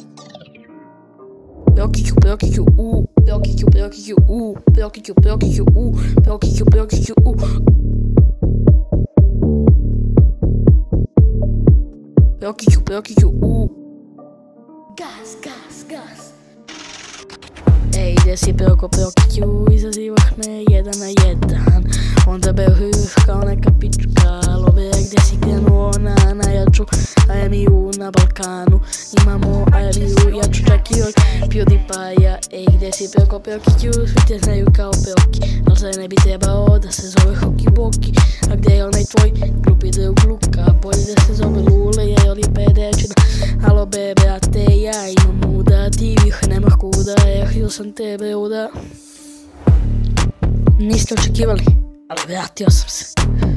Pinocchio, Pinocchio, Pinocchio, Pinocchio, Pinocchio, Pinocchio, Pinocchio, Pinocchio, Pinocchio, Pinocchio, Gas, gas, gas. Ej, ide si Pinocchio, izazivaš me jedan na jedan. On tebe uhyš kao neka pička. Love gdje si krenuo na najjaču AMU na Balkanu. Imamo AMU jaču čak i od PewDiePie-a. Ej, gdje si Pinocchio, svi te znaju kao Pinocchio. Al sad ne bi trebao da se zove Hoki Boki. A gdje je onaj tvoj glupi drug Luka? Bolje da se zove Lule jer je pedečina. Alo be, brate, ja imam muda, ti više nemaš kuda, htio sam tebe uda. Niste očekivali, ali vratio sam se.